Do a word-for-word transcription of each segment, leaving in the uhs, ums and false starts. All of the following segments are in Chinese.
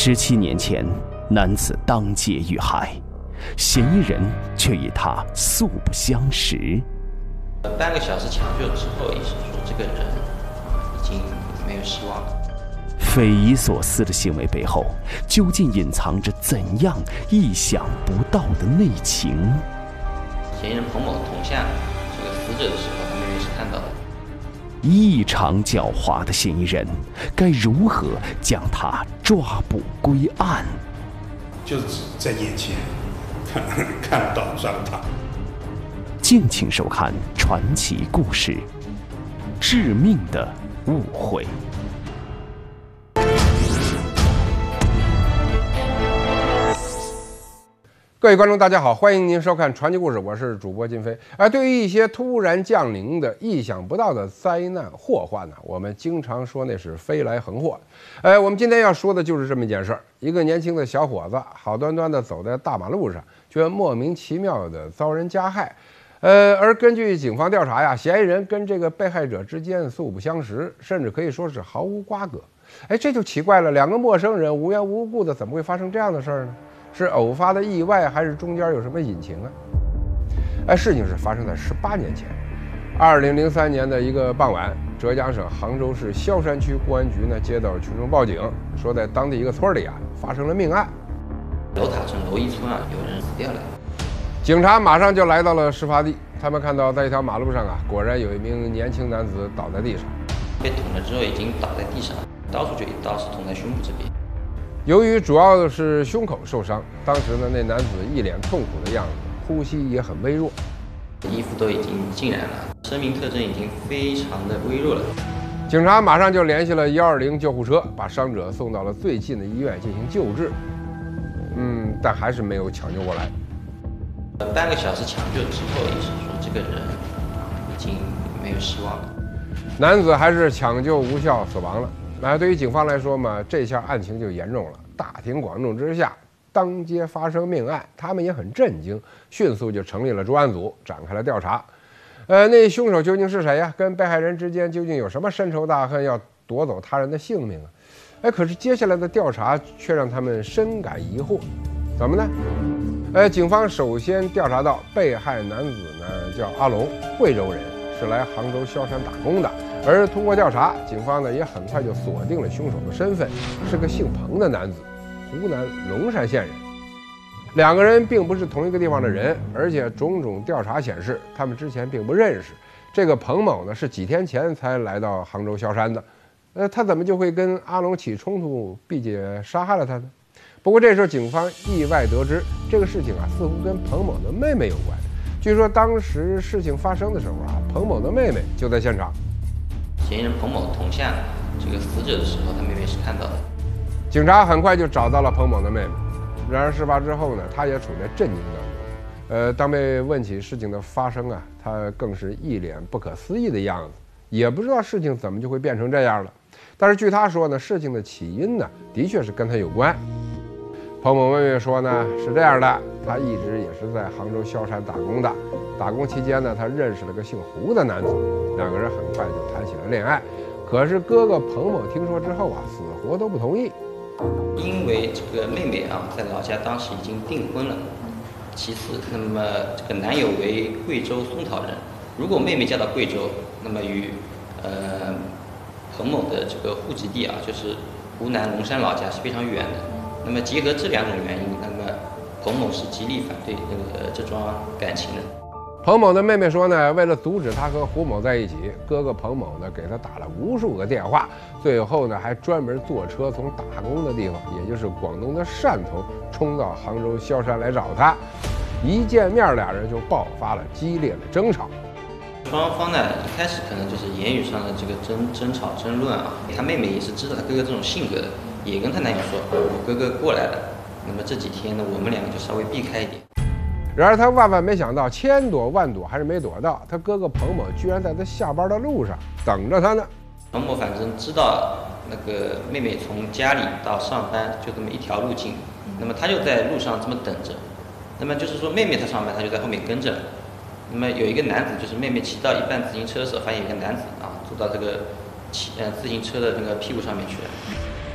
十七年前，男子当街遇害，嫌疑人却与他素不相识。 半个小时抢救之后，医生说这个人已经没有希望了。 匪夷所思的行为背后，究竟隐藏着怎样意想不到的内情？ 嫌疑人彭某捅向这个死者的时候，他妹妹是看到的。 异常狡猾的嫌疑人，该如何将他抓捕归案？ 就是在眼前看看到上他。 敬请收看传奇故事《致命的误会》。 各位观众，大家好，欢迎您收看传奇故事，我是主播金飞。而对于一些突然降临的、意想不到的灾难祸患呢，我们经常说那是飞来横祸。呃，我们今天要说的就是这么一件事儿：一个年轻的小伙子，好端端的走在大马路上，却莫名其妙的遭人加害。呃，而根据警方调查呀，嫌疑人跟这个被害者之间素不相识，甚至可以说是毫无瓜葛。哎，这就奇怪了，两个陌生人无缘无故的，怎么会发生这样的事儿呢？是偶发的意外，还是中间有什么隐情啊？哎，事情是发生在十八年前，二零零三年的一个傍晚，浙江省杭州市萧山区公安局呢接到群众报警，说在当地一个村里啊发生了命案， 楼塔镇楼一村啊有人死掉了。 警察马上就来到了事发地，他们看到在一条马路上啊，果然有一名年轻男子倒在地上， 被捅了之后已经倒在地上，刀处就一刀是捅在胸部这边。 由于主要是胸口受伤，当时呢那男子一脸痛苦的样子，呼吸也很微弱， 衣服都已经浸染了，生命特征已经非常的微弱了。 警察马上就联系了一二零救护车，把伤者送到了最近的医院进行救治。嗯，但还是没有抢救过来。 半个小时抢救之后，医生说这个人已经没有希望了。 男子还是抢救无效死亡了。那对于警方来说嘛，这下案情就严重了。大庭广众之下，当街发生命案，他们也很震惊，迅速就成立了专案组，展开了调查。呃，那凶手究竟是谁呀？跟被害人之间究竟有什么深仇大恨，要夺走他人的性命啊？哎，可是接下来的调查却让他们深感疑惑，怎么呢？呃，警方首先调查到被害男子呢叫阿龙，贵州人，是来杭州萧山打工的。而通过调查，警方呢也很快就锁定了凶手的身份，是个姓彭的男子，湖南龙山县人。两个人并不是同一个地方的人，而且种种调查显示，他们之前并不认识。这个彭某呢是几天前才来到杭州萧山的，呃，他怎么就会跟阿龙起冲突，并且杀害了他呢？不过这时候警方意外得知，这个事情啊似乎跟彭某的妹妹有关。据说当时事情发生的时候啊，彭某的妹妹就在现场。 嫌疑人彭某捅向这个死者的时候，他妹妹是看到的。 警察很快就找到了彭某的妹妹，然而事发之后呢，他也处在震惊当中。呃，当被问起事情的发生啊，他更是一脸不可思议的样子，也不知道事情怎么就会变成这样了。但是据他说呢，事情的起因呢，的确是跟他有关。彭某妹妹说呢，是这样的，她一直也是在杭州萧山打工的。打工期间呢，她认识了个姓胡的男子，两个人很快就谈起了恋爱。可是哥哥彭某听说之后啊，死活都不同意。 因为这个妹妹啊，在老家当时已经订婚了。其次，那么这个男友为贵州松桃人，如果妹妹嫁到贵州，那么与呃彭某的这个户籍地啊，就是湖南龙山老家是非常远的。那么结合这两种原因，那么彭某是极力反对那个这桩感情的。 彭某的妹妹说呢，为了阻止他和胡某在一起，哥哥彭某呢给他打了无数个电话，最后呢还专门坐车从打工的地方，也就是广东的汕头，冲到杭州萧山来找他。一见面，俩人就爆发了激烈的争吵。 双方呢一开始可能就是言语上的这个争争吵争论啊，他妹妹也是知道他哥哥这种性格的，也跟他男友说，我哥哥过来了，那么这几天呢我们两个就稍微避开一点。 然而他万万没想到，千躲万躲还是没躲到，他哥哥彭某居然在他下班的路上等着他呢。 彭某反正知道那个妹妹从家里到上班就这么一条路径，那么他就在路上这么等着。那么就是说妹妹她上班，他就在后面跟着。那么有一个男子，就是妹妹骑到一半自行车的时候，发现有一个男子啊坐到这个骑呃自行车的那个屁股上面去了。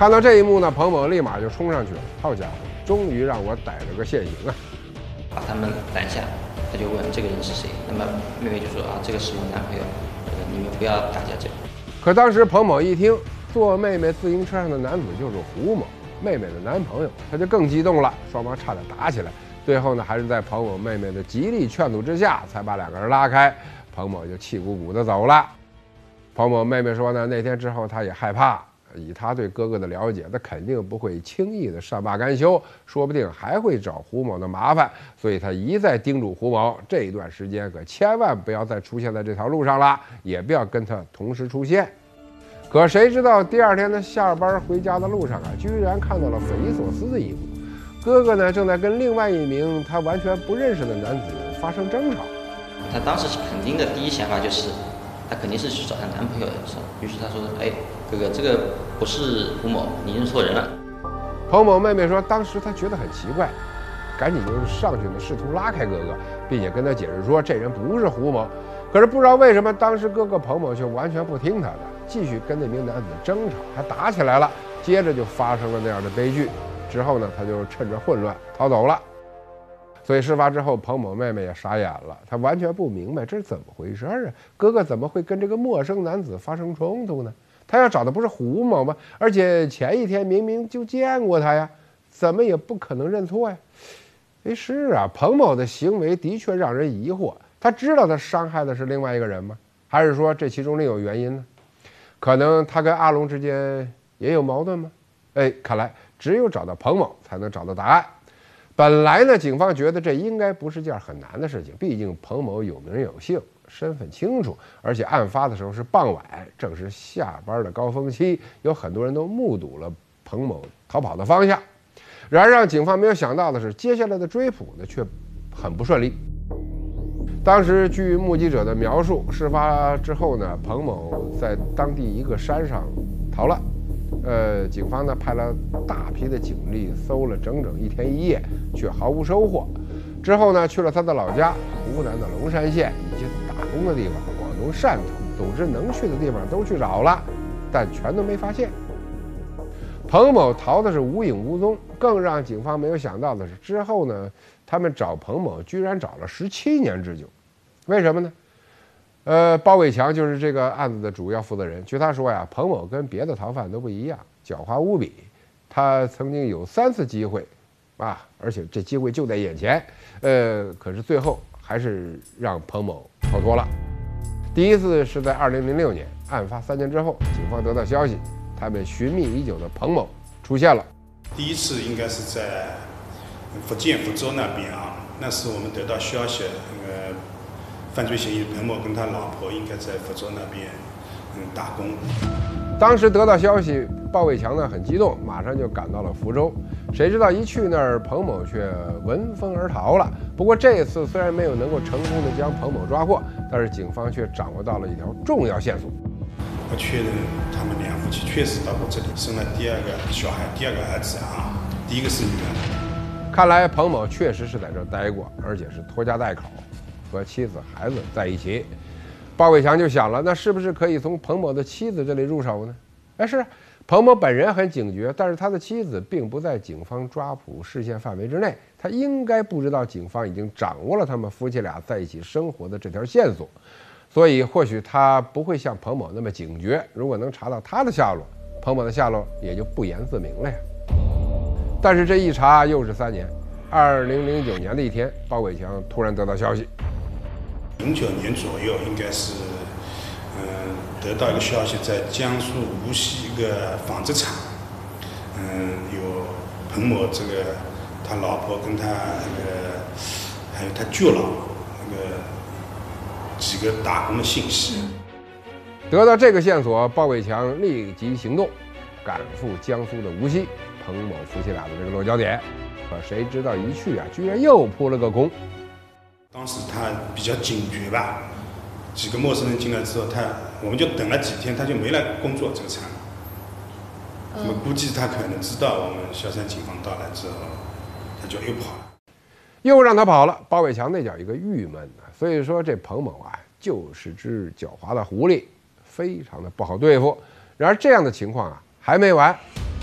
看到这一幕呢，彭某立马就冲上去了。好家伙，终于让我逮了个现行啊！ 把他们拦下，他就问这个人是谁。那么妹妹就说啊，这个是我男朋友，呃，你们不要打架这样。 可当时彭某一听坐妹妹自行车上的男子就是胡某，妹妹的男朋友，他就更激动了，双方差点打起来。最后呢，还是在彭某妹妹的极力劝阻之下，才把两个人拉开。彭某就气鼓鼓的走了。彭某妹妹说呢，那天之后她也害怕，以她对哥哥的了解，她肯定不会轻易的善罢甘休，说不定还会找胡某的麻烦，所以她一再叮嘱胡某，这一段时间可千万不要再出现在这条路上了，也不要跟他同时出现。可谁知道第二天他下班回家的路上啊，居然看到了匪夷所思的一幕。哥哥呢，正在跟另外一名他完全不认识的男子发生争吵。 她当时肯定的第一想法就是，她肯定是去找她男朋友的。于是她说：“哎，哥哥，这个不是胡某，你认错人了。” 彭某妹妹说，当时她觉得很奇怪，赶紧就上去呢，试图拉开哥哥，并且跟他解释说这人不是胡某。可是不知道为什么，当时哥哥彭某却完全不听他的，继续跟那名男子争吵，还打起来了。接着就发生了那样的悲剧。之后呢，他就趁着混乱逃走了。所以事发之后，彭某妹妹也傻眼了，她完全不明白这是怎么回事啊！哥哥怎么会跟这个陌生男子发生冲突呢？他要找的不是胡某吗？而且前一天明明就见过他呀，怎么也不可能认错呀？哎，是啊，彭某的行为的确让人疑惑。他知道他伤害的是另外一个人吗？还是说这其中另有原因呢？可能他跟阿龙之间也有矛盾吗？哎，看来只有找到彭某才能找到答案。本来呢，警方觉得这应该不是件很难的事情，毕竟彭某有名有姓，身份清楚，而且案发的时候是傍晚，正是下班的高峰期，有很多人都目睹了彭某逃跑的方向。然而让警方没有想到的是，接下来的追捕呢却很不顺利。当时据目击者的描述，事发之后呢，彭某在当地一个山上逃了。呃，警方呢派了大批的警力搜了整整一天一夜，却毫无收获。之后呢，去了他的老家湖南的龙山县以及打工的地方广东汕头，总之能去的地方都去找了，但全都没发现。彭某逃的是无影无踪，更让警方没有想到的是，之后呢，他们找彭某居然找了十七年之久。为什么呢？呃，包伟强就是这个案子的主要负责人。据他说呀，彭某跟别的逃犯都不一样，狡猾无比。他曾经有三次机会，啊，而且这机会就在眼前。呃，可是最后还是让彭某逃脱了。第一次是在二零零六年，案发三年之后，警方得到消息，他们寻觅已久的彭某出现了。 第一次应该是在福建福州那边啊，那时我们得到消息，那个犯罪嫌疑彭某跟他老婆应该在福州那边嗯打工。 当时得到消息，鲍伟强呢很激动，马上就赶到了福州。谁知道一去那儿，彭某却闻风而逃了。不过这次虽然没有能够成功的将彭某抓获，但是警方却掌握到了一条重要线索。 我确认他们两夫妻确实到过这里，生了第二个小孩，第二个儿子啊，第一个是女儿。 看来彭某确实是在这儿待过，而且是拖家带口，和妻子孩子在一起。鲍伟强就想了，那是不是可以从彭某的妻子这里入手呢？哎，是，彭某本人很警觉，但是他的妻子并不在警方抓捕视线范围之内，他应该不知道警方已经掌握了他们夫妻俩在一起生活的这条线索，所以或许他不会像彭某那么警觉。如果能查到他的下落，彭某的下落也就不言自明了呀。但是这一查又是三年，二零零九年的一天，鲍伟强突然得到消息。 零九年左右，应该是，嗯、呃，得到一个消息，在江苏无锡一个纺织厂，嗯、呃，有彭某这个他老婆跟他那个还有他舅老那个几个打工的信息。 得到这个线索，鲍伟强立即行动，赶赴江苏的无锡，彭某夫妻俩的这个落脚点。可谁知道一去啊，居然又扑了个空。 当时他比较警觉吧，几个陌生人进来之后，他我们就等了几天，他就没来工作这个厂。我们估计他可能知道我们萧山警方到来之后，他就又跑了， 又让他跑了。鲍伟强那叫一个郁闷啊！所以说这彭某啊，就是只狡猾的狐狸，非常的不好对付。然而这样的情况啊还没完，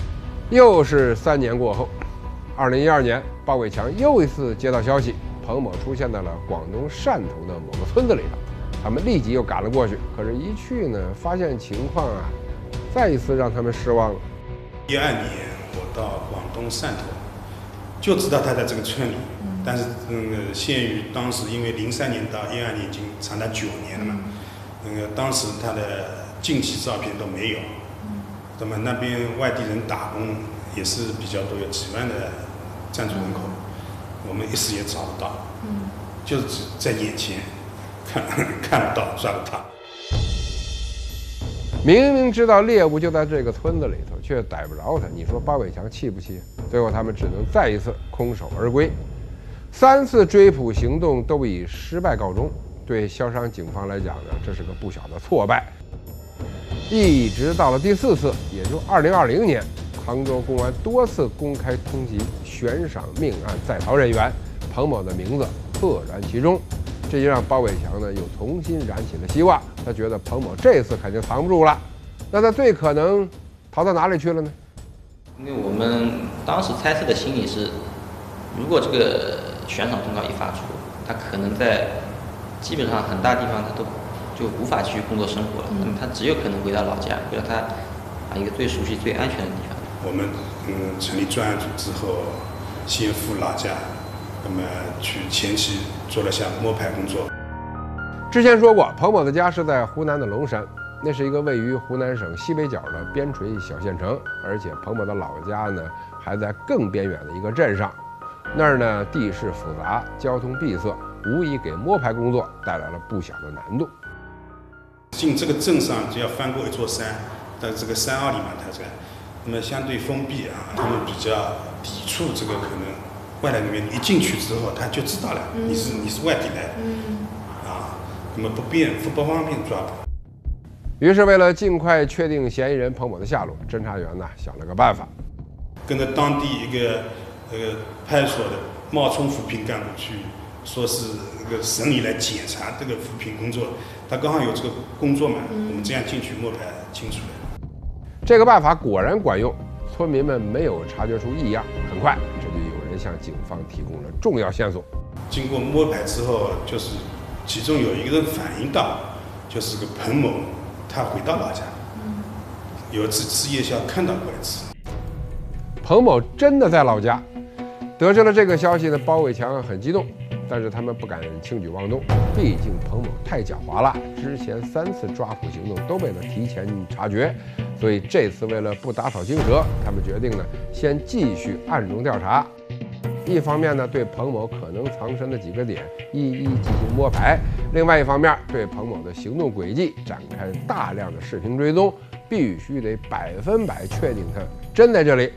又是三年过后，二零一二年，鲍伟强又一次接到消息，彭某出现在了广东汕头的某个村子里头。他们立即又赶了过去，可是，一去呢，发现情况啊，再一次让他们失望了。 一二年，我到广东汕头，就知道他在这个村里，但是那个限于当时因为零三年到一二年已经长达九年了嘛，那个当时他的近期照片都没有。那么那边外地人打工也是比较多，有几万的暂住人口，我们一时也找不到，就是只在眼前看看不到，抓不到。 明明知道猎物就在这个村子里头，却逮不着他，你说鲍伟强气不气？最后他们只能再一次空手而归，三次追捕行动都以失败告终。对萧山警方来讲呢，这是个不小的挫败。一直到了第四次，也就二零二零年，杭州公安多次公开通缉悬赏命案在逃人员，彭某的名字赫然其中。这就让鲍伟强呢又重新燃起了希望，他觉得彭某这次肯定藏不住了，那他最可能逃到哪里去了呢？ 因为我们当时猜测的心理是，如果这个悬赏通告一发出，他可能在基本上很大地方他都就无法继续工作生活了，那么他只有可能回到老家，回到他啊一个最熟悉、最安全的地方。 我们嗯成立专案组之后，先赴老家，那么去前期做了下摸排工作。 之前说过，彭某的家是在湖南的龙山，那是一个位于湖南省西北角的边陲小县城，而且彭某的老家呢还在更边远的一个镇上，那儿呢地势复杂，交通闭塞，无疑给摸排工作带来了不小的难度。 进这个镇上就要翻过一座山，但这个山坳里面它这，那么相对封闭啊，他们比较抵触这个可能外来人员，一进去之后他就知道了你是你是外地来的，啊，那么不便不不方便抓捕。 于是为了尽快确定嫌疑人彭某的下落，侦查员呢想了个办法， 跟着当地一个呃派出所的冒充扶贫干部去，说是那个省里来检查这个扶贫工作，他刚好有这个工作嘛，我们这样进去摸排清楚了。 这个办法果然管用，村民们没有察觉出异样，很快这就有人向警方提供了重要线索。 经过摸排之后，就是其中有一个人反映到，就是个彭某，他回到老家，有一次吃夜宵看到过一次。 彭某真的在老家。得知了这个消息呢，包伟强很激动，但是他们不敢轻举妄动，毕竟彭某太狡猾了，之前三次抓捕行动都被他提前察觉，所以这次为了不打草惊蛇，他们决定呢先继续暗中调查。一方面呢，对彭某可能藏身的几个点一一进行摸排；另外一方面，对彭某的行动轨迹展开大量的视频追踪，必须得百分百确定他真在这里。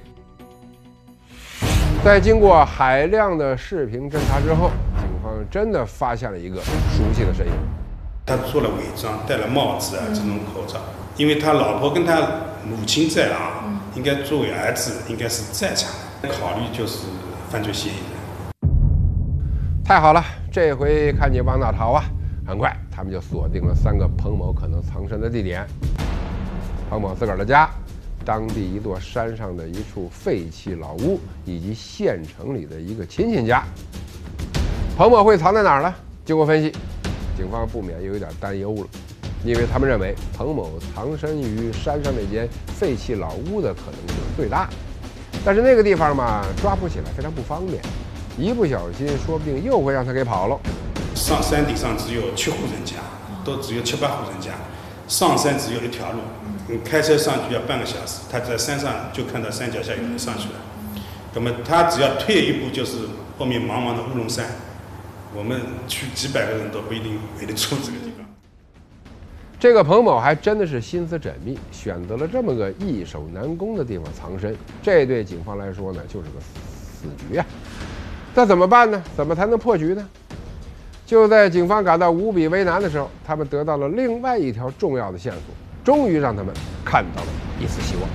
在经过海量的视频侦查之后，警方真的发现了一个熟悉的身影。 他做了伪装，戴了帽子啊，这种口罩，因为他老婆跟他母亲在啊，应该作为儿子应该是在场的，考虑就是犯罪嫌疑人。 太好了，这回看你往哪逃啊！很快，他们就锁定了三个彭某可能藏身的地点：彭某自个儿的家、当地一座山上的一处废弃老屋，以及县城里的一个亲戚家。彭某会藏在哪儿呢？经过分析，警方不免有一点担忧了，因为他们认为彭某藏身于山上那间废弃老屋的可能性最大。但是那个地方嘛，抓捕起来非常不方便，一不小心说不定又会让他给跑了。 上山顶上只有七户人家，都只有七八户人家，上山只有一条路。你开车上去要半个小时，他在山上就看到山脚下有人上去了。那么他只要退一步，就是后面茫茫的乌龙山，我们去几百个人都不一定围得住这个地方。 这个彭某还真的是心思缜密，选择了这么个易守难攻的地方藏身，这对警方来说呢，就是个死局啊。那怎么办呢？怎么才能破局呢？就在警方感到无比为难的时候，他们得到了另外一条重要的线索。终于让他们看到了一丝希望。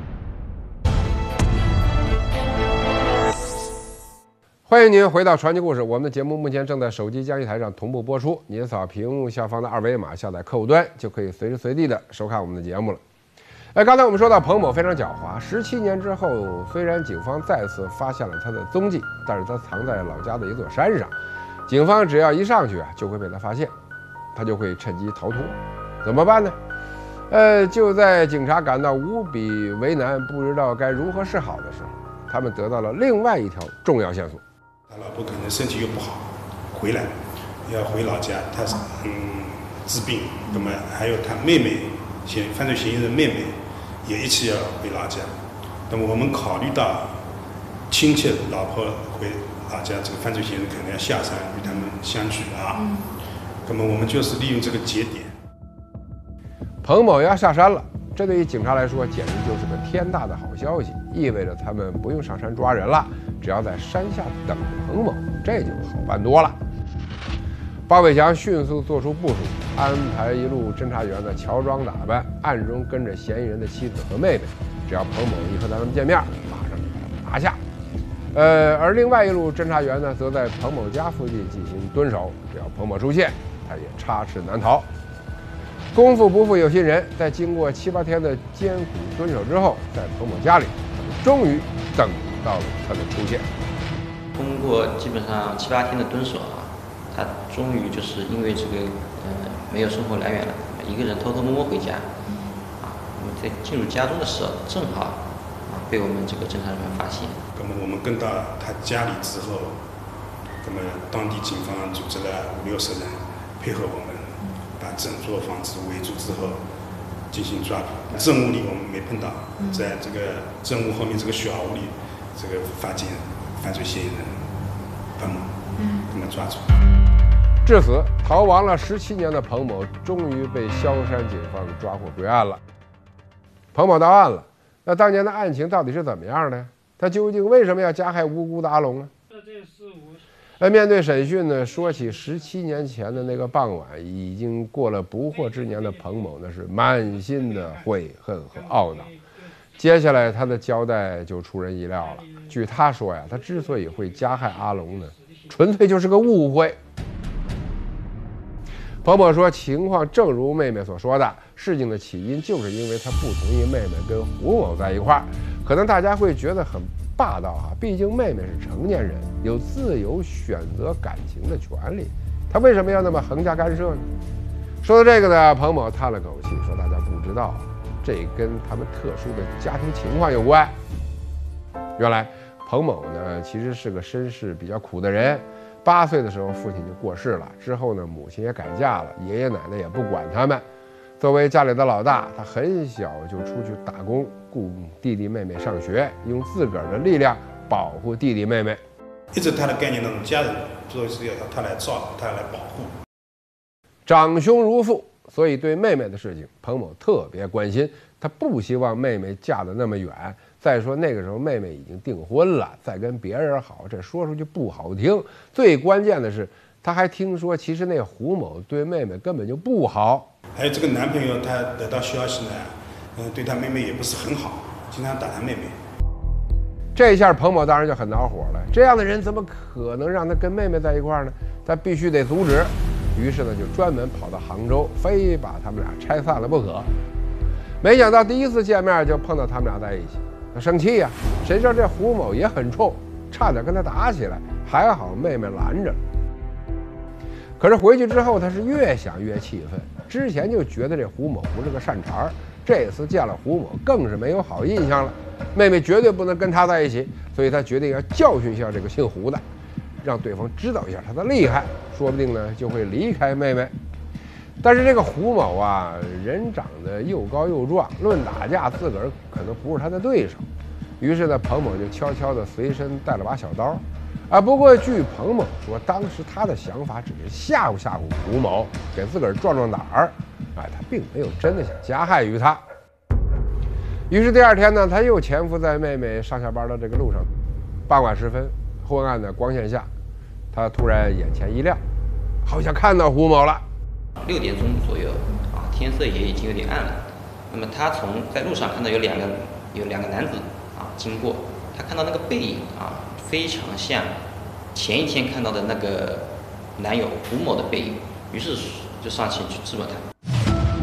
欢迎您回到传奇故事，我们的节目目前正在手机交易台上同步播出，您扫屏幕下方的二维码下载客户端，就可以随时随地的收看我们的节目了。 哎，刚才我们说到彭某非常狡猾，十七年之后，虽然警方再次发现了他的踪迹，但是他藏在老家的一座山上，警方只要一上去啊，就会被他发现，他就会趁机逃脱。怎么办呢？呃，就在警察感到无比为难，不知道该如何是好的时候，他们得到了另外一条重要线索。 他老婆可能身体又不好，回来要回老家，他是嗯治病，那么还有他妹妹，嫌犯罪嫌疑人妹妹也一起要回老家。那么我们考虑到亲戚老婆回老家，这个犯罪嫌疑人可能要下山与他们相聚啊。那么我们就是利用这个节点。 彭某要下山了，这对于警察来说简直就是个天大的好消息，意味着他们不用上山抓人了，只要在山下等着彭某，这就好办多了。包伟强迅速做出部署，安排一路侦查员呢乔装打扮，暗中跟着嫌疑人的妻子和妹妹，只要彭某一和他们见面，马上就把他们拿下。呃，而另外一路侦查员呢，则在彭某家附近进行蹲守，只要彭某出现，他也插翅难逃。功夫不负有心人，在经过七八天的艰苦蹲守之后，在彭某家里，他们终于等到了他的出现。 通过基本上七八天的蹲守啊，他终于就是因为这个呃没有生活来源了，一个人偷偷摸摸回家，啊，那么在进入家中的时候，正好啊被我们这个侦查人员发现。 那么我们跟到他家里之后，那么当地警方组织了五六十人配合我们。把整座房子围住之后进行抓捕，正屋里我们没碰到，在这个正屋后面这个小屋里，这个发现犯罪嫌疑人彭某，把他抓住。 至此，逃亡了十七年的彭某终于被萧山警方抓获归案了。彭某到案了，那当年的案情到底是怎么样的？他究竟为什么要加害无辜的阿龙呢？而面对审讯呢，说起十七年前的那个傍晚，已经过了不惑之年的彭某呢，是满心的悔恨和懊恼。接下来他的交代就出人意料了。据他说呀，他之所以会加害阿龙呢，纯粹就是个误会。彭某说，情况正如妹妹所说的，事情的起因就是因为他不同意妹妹跟胡某在一块儿。可能大家会觉得很霸道啊，毕竟妹妹是成年人，有自由选择感情的权利，他为什么要那么横加干涉呢？说到这个呢，彭某叹了口气，说大家不知道，这跟他们特殊的家庭情况有关。原来彭某呢，其实是个身世比较苦的人，八岁的时候父亲就过世了，之后呢母亲也改嫁了，爷爷奶奶也不管他们。作为家里的老大，他很小就出去打工，供弟弟妹妹上学，用自个儿的力量保护弟弟妹妹。 一直他的概念当中，家人都是要他来照顾，他来保护。 长兄如父，所以对妹妹的事情，彭某特别关心。他不希望妹妹嫁得那么远。再说那个时候妹妹已经订婚了，再跟别人好，这说出去不好听。最关键的是，他还听说，其实那胡某对妹妹根本就不好。 还有这个男朋友，他得到消息呢，嗯，对他妹妹也不是很好，经常打他妹妹。 这下彭某当然就很恼火了，这样的人怎么可能让他跟妹妹在一块儿呢？他必须得阻止。于是呢，就专门跑到杭州，非把他们俩拆散了不可。没想到第一次见面就碰到他们俩在一起，他生气呀、啊！谁知道这胡某也很冲，差点跟他打起来，还好妹妹拦着。可是回去之后，他是越想越气愤。之前就觉得这胡某不是个善茬儿，这次见了胡某更是没有好印象了。妹妹绝对不能跟他在一起，所以他决定要教训一下这个姓胡的，让对方知道一下他的厉害，说不定呢就会离开妹妹。但是这个胡某啊，人长得又高又壮，论打架自个儿可能不是他的对手。于是呢，彭某就悄悄地随身带了把小刀。啊，不过据彭某说，当时他的想法只是吓唬吓唬胡某，给自个儿壮壮胆儿，哎，他并没有真的想加害于他。于是第二天呢，他又潜伏在妹妹上下班的这个路上。傍晚时分，昏暗的光线下，他突然眼前一亮，好像看到胡某了。 六点钟左右啊，天色也已经有点暗了。那么他从在路上看到有两个有两个男子啊经过，他看到那个背影啊，非常像前一天看到的那个男友胡某的背影，于是就上前去质问他。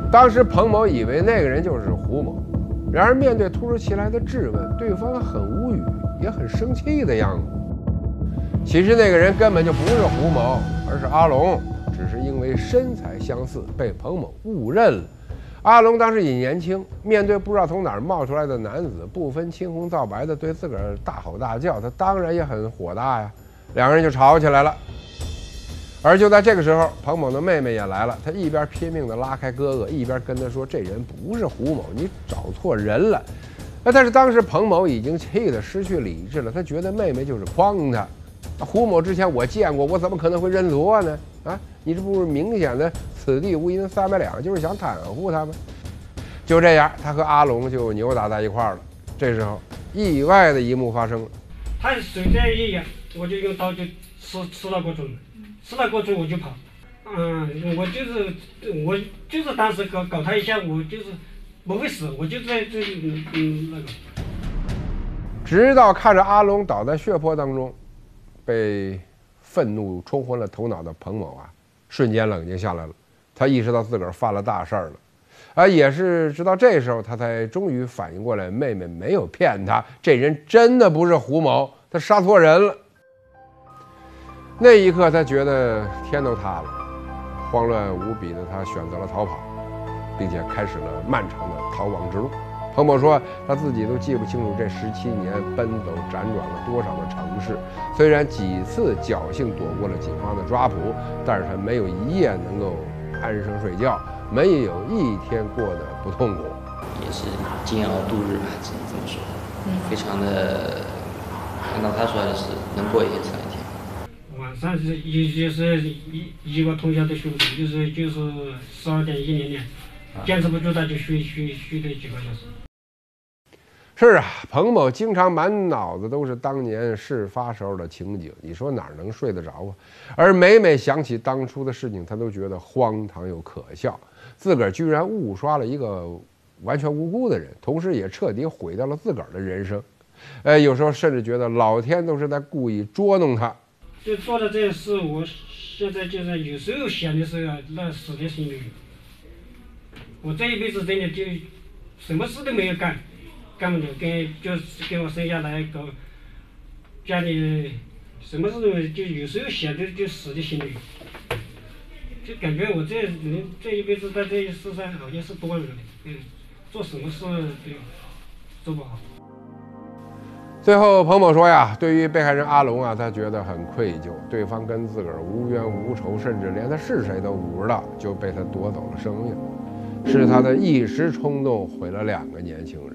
当时彭某以为那个人就是胡某，然而面对突如其来的质问，对方很无语，也很生气的样子。其实那个人根本就不是胡某，而是阿龙，只是因为身材相似被彭某误认了。阿龙当时也年轻，面对不知道从哪儿冒出来的男子，不分青红皂白的对自个儿大吼大叫，他当然也很火大呀，两个人就吵起来了。而就在这个时候，彭某的妹妹也来了，她一边拼命地拉开哥哥，一边跟他说：“这人不是胡某，你找错人了。”那但是当时彭某已经气得失去理智了，他觉得妹妹就是诓他。胡某之前我见过，我怎么可能会认错呢？啊，你这不是明显的此地无银三百两，就是想袒护他们。就这样，他和阿龙就扭打在一块儿了。这时候，意外的一幕发生了。 他随便一压，我就用刀就刺刺到过去了，刺到过去我就跑。嗯，我就是我就是当时搞搞他一下，我就是不会死，我就在这嗯嗯那个。 直到看着阿龙倒在血泊当中，被愤怒冲昏了头脑的彭某啊，瞬间冷静下来了。他意识到自个儿犯了大事儿了。啊，也是直到这时候，他才终于反应过来，妹妹没有骗他，这人真的不是胡某，他杀错人了。那一刻，他觉得天都塌了，慌乱无比的他选择了逃跑，并且开始了漫长的逃亡之路。彭某说，他自己都记不清楚这十七年奔走辗转了多少个城市，虽然几次侥幸躲过了警方的抓捕，但是他没有一夜能够安生睡觉。没有一天过得不痛苦， 也是煎熬度日吧，只能这么说。嗯，非常的，按照他说的是能过一天算一天。 晚上是也就是一一个通宵的休息，就是就是十二点一零点，坚持不住他就睡睡睡了几个小时。 是啊，彭某经常满脑子都是当年事发时候的情景，你说哪能睡得着啊？而每每想起当初的事情，他都觉得荒唐又可笑，自个儿居然误刷了一个完全无辜的人，同时也彻底毁掉了自个儿的人生。呃，有时候甚至觉得老天都是在故意捉弄他。 就做了这件事，我现在就是有时候想的时候啊，那死在心里。我这一辈子真的就什么事都没有干。干不了，跟就是给我生下来搞家里什么事都就有时候想着就死在心里，就感觉我这人这一辈子在这世上好像是多余的，嗯，做什么事都做不好。 最后，彭某说呀，对于被害人阿龙啊，他觉得很愧疚，对方跟自个儿无冤无仇，甚至连他是谁都不知道，就被他夺走了生命，是他的一时冲动毁了两个年轻人。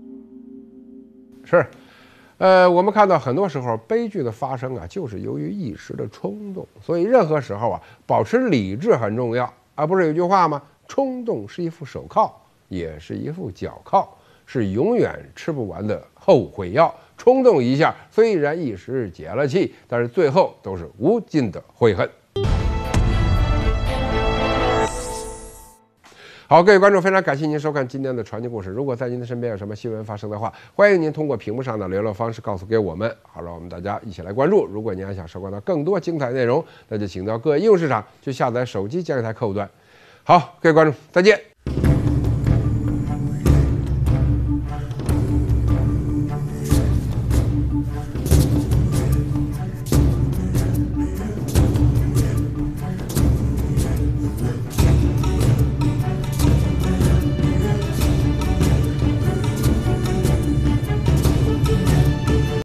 是，呃，我们看到很多时候悲剧的发生啊，就是由于一时的冲动。所以任何时候啊，保持理智很重要。而不是有句话吗？冲动是一副手铐，也是一副脚铐，是永远吃不完的后悔药。冲动一下，虽然一时解了气，但是最后都是无尽的悔恨。好，各位观众，非常感谢您收看今天的传奇故事。如果在您的身边有什么新闻发生的话，欢迎您通过屏幕上的联络方式告诉给我们。好，让我们大家一起来关注。如果您还想收看到更多精彩内容，那就请到各应用市场去下载手机交易台客户端。好，各位观众，再见。